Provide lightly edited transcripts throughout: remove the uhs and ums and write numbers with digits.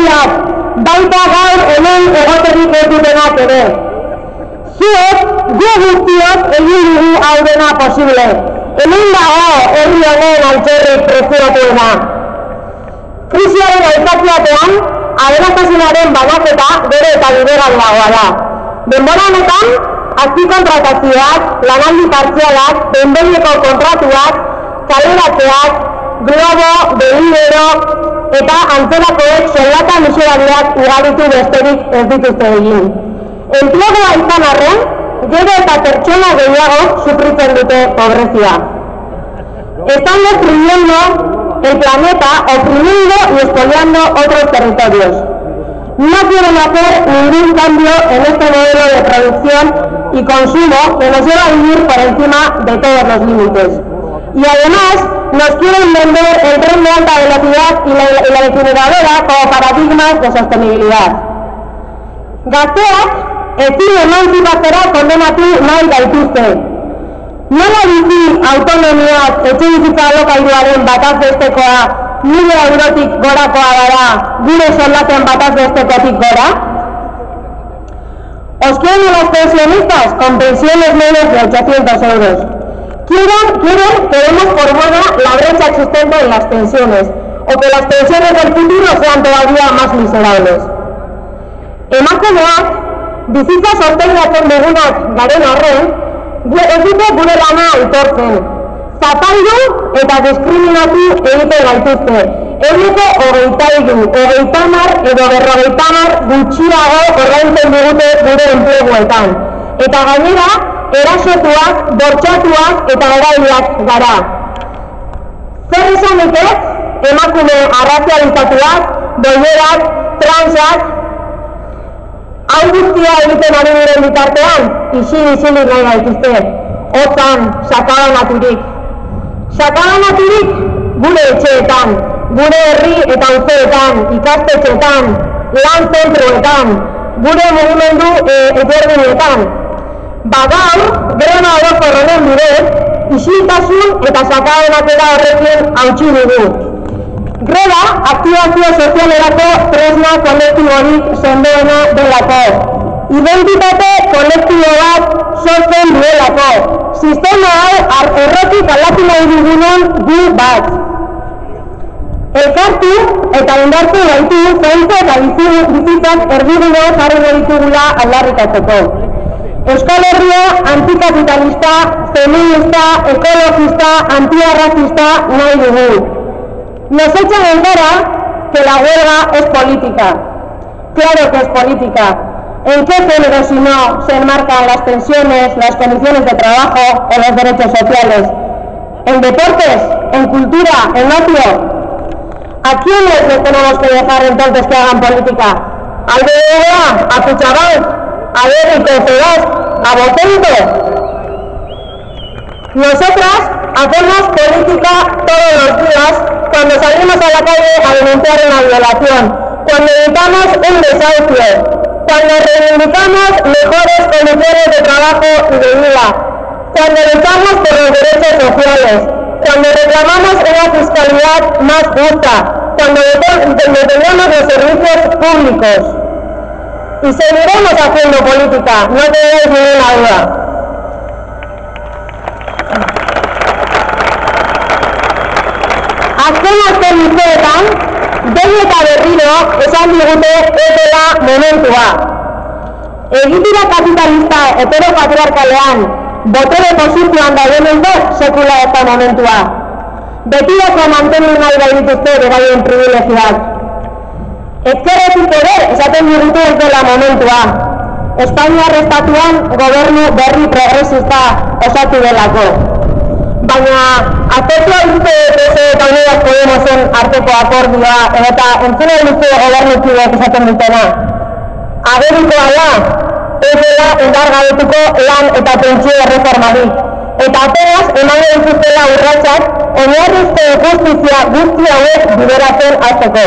guztiak, baita gaur hemen egoterik ez dutenak ere. Zuek, gu guztiok egin dugu hau dena posible. Hemen dago herri honen altxorrik preziotuena. Krisiaren aitzakiapean, aberastasunaren banaketa gero eta bideraldagoa da. Denbora honetan, azpikontratazioak, lanaldi partzialak, behin-behineko kontratuak, kaleratzeak, globo, delibero eta antzerakoek soldata miserabiliak ugaritu besterik ez dituzte egin. Enplegua izan arren, gero eta pertsona gehiago sufritzen dute pobrezia. Están destruyendo el planeta, oprimiendo y expoliando otros territorios. No quieren hacer ningún cambio en este modelo de producción y consumo que nos lleva a vivir por encima de todos los límites. Y además nos quieren vender el tren de alta velocidad y la incineradora como paradigmas de sostenibilidad. Gazteak ezin emantzipatzera kondenatu nahi gaituzte. Nola bizi autonomiak etxebizitza alokairuaren bataz bestekoa 1.000 eurotik gorakoa gara, gure soldaten bataz bestekotik gora? ¿Os quieren los pensionistas con pensiones menos de 800 euros? Quieren que demos por buena la brecha existente en las pensiones, o que las pensiones del futuro sean todavía más miserables. Emakumeak, bizitza sostengatzen dugunak garen arren, ez dute gure lana aitortzen. Zapaldu eta diskriminatu egiten gaituzte. Ehuneko 23, 30 edo 50 gutxiago ordaintzen digute gure enpleguetan. Eta gainera, erasotuak, bortxatuak eta eraileak gara. Zer esanik ez, emakume arrazializatuak, boierak, transak, hau guztia egiten ari diren bitartean, isilik nahi gaituzte. Hotzan, sakabanaturik. Sakabanaturik gure etxeetan, gure herri eta auzoetan, ikastetxeetan, lan zentroetan, gure mugimendu ezberdinetan. Gaur, greba orokor honen bidez, isiltasun eta sakabanaketa horrekin hautsi dugu. Greba, aktibazio sozialerako tresna kolektiborik sendoena delako. Identitate kolektibo bat sortzen duelako. Sistema hau errotik aldatu nahi dugunen gu bat. Elkartu eta indartu gaitu zaintza eta bizitzak erdigune jarri ditugula aldarrikatzeko. Euskal Herria antikapitalista, feminista, ekologista, antiarracista nahi dugu. Nos echan en cara que la huelga es política. Claro que es política. ¿En qué género si no se enmarcan las pensiones, las condiciones de trabajo o los derechos sociales? ¿En deportes? ¿En cultura? ¿En ocio? ¿A quiénes les tenemos que dejar entonces que hagan política? ¿Al BBVA? ¿A Kutxabank? ¿A Eric Cedas? ¿A Vocento? Nosotras hacemos política todos los días cuando salimos a la calle a denunciar una violación, cuando evitamos un desahucio, cuando reivindicamos mejores condiciones de trabajo y de vida, cuando luchamos por los derechos sociales, cuando reclamamos una fiscalidad más justa, cuando defendemos los servicios públicos. Y seguiremos haciendo política, no tengáis ninguna duda. Azken azken urteetan, behin eta berriro esan digute ez dela momentua. Egitura kapitalista heteropatriarkalean botere posizioan daudenentzat sekula ez da momentua. Betirako mantendu nahi baitituzte beraien privilegioak. Ezkerretik ere esaten digute ez dela momentua. Espainiar estatuan gobernu berri progresista osatu delako. Baina, aztertua dute PSE eta Unidas Podemosen arteko akordioa eta entzuna dute gobernukideak esaten dutena. Agerikoa da, ez dela indargabetuko lan eta pentsio erreformarik. Eta apenas emango dituztela urratsak oinarrizko justizia guzti hauek bideratzen hasteko.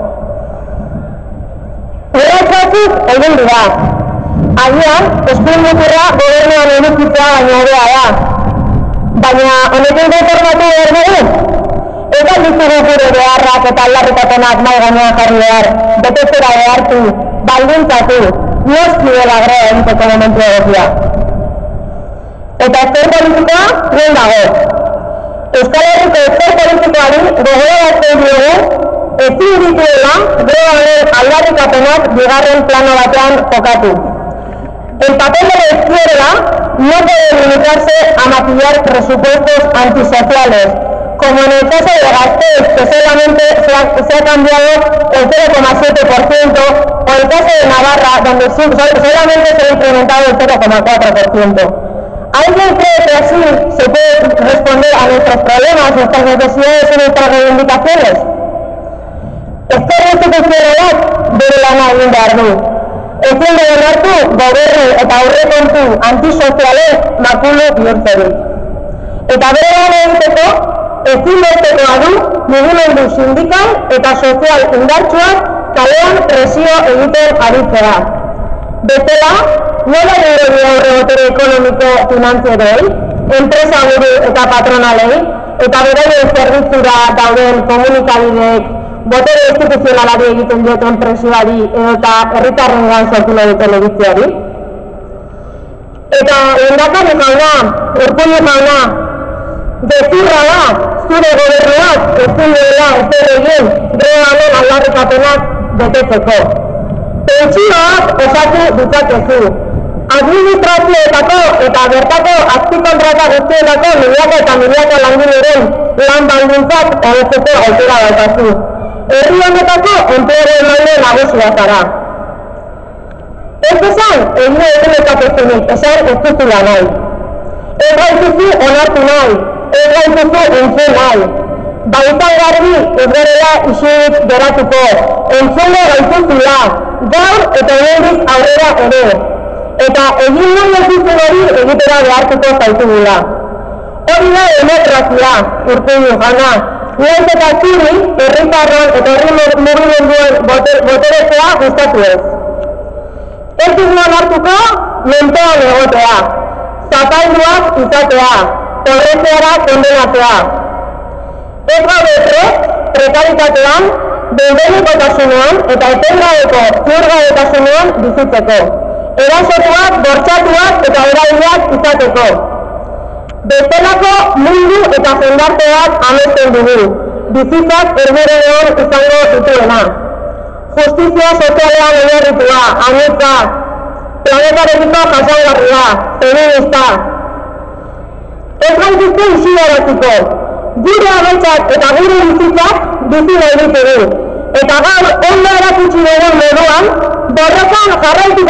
Urratsatzuk egin dira. Agian, eskuinmuturra gobernuan edukitzea baino hobea da. Baina, honekin konformatu behar dugu? Eta ditugu gure beharrak eta aldarrikapenak mahai gainean jarri behar, betetzera behartu, baldintzatu, noski dela greba egiteko momentu egokia. Eta ezker politikoa, non dago. Euskal Herriko ezker politikoari gogorarazten diogu, ezin dituela greba honen aldarrikapenak bigarren plano batean jokatu. El papel de la izquierda no puede limitarse a maquillar presupuestos antisociales, como en el caso de Gasteiz, que solamente se ha cambiado el 0,7%, o el caso de Navarra, donde solamente se ha incrementado el 0,4%. ¿Alguien cree que así se puede responder a nuestros problemas, nuestras necesidades y nuestras reivindicaciones? Ezker instituzionalak bere lana egin behar du. Ezin dugu onartu gobernu eta aurrekontu antisozialen makulu bihurtzerik. Eta bere lana egiteko ezinbestekoa du mugimendu sindikal eta sozial indartsuak kalean presio egiten aritzea. Bestela, nola egingo dio aurre botere ekonomiko finantzieroi, enpresa buru eta patronalei, eta beraien zerbitzura dauden komunikabideek botere instituzionalari egiten dioten presioari eta herritarrengan sortu nahi duten editzeari. Eta lehendakari jauna, Urkullu jauna, gezurra da, zure gobernuak ezin duela ezer egin greba honen aldarrikapenak betetzeko. Pentsioak osatu ditzakezu. Administrazioetako eta bertako azpikontrata guztietako milaka eta milaka langileren lan baldintzak hobetzeko aukera daukazu. Herri honetako enpleguen maile nagusia zara. Ez esan, egin ezakezunik, esan ez duzula nahi. Ez gaituzu onartu nahi, ez gaituzu entzun nahi. Baitan garbi ez garela isilik geratuko, entzungo gaituzula, gaur eta hemendik aurrera ere. Eta egin nahi ez duzun hori egitera behartuko zaitugula. Hori da demokrazia, Urkullu jauna. Nahiz eta zuri, herritarron eta herri mugimenduen boteretzea gustatu ez. Ez dugu onartuko, menpean egotea, zapalduak izatea, pobreziara kondenatzea. Ez gaude prest, prekaritatean, behin-behinekotasunean eta etengabeko ziurgabetasunean bizitzeko. Erasotuak, bortxatuak eta erabiliak izateko. Bestelako mundu eta jendarteak amesten dugu, bizitzak erdirenean izango dituena. Justizia sozialean oinarritua, anitza, planetarekiko jasangarria, feminista. Ez gaituzte isilaraziko, gure ametsak eta gure bizitzak bizi nahi ditugu. Eta gaur ondo erakutsi dugun moduan, borrokan jarraitu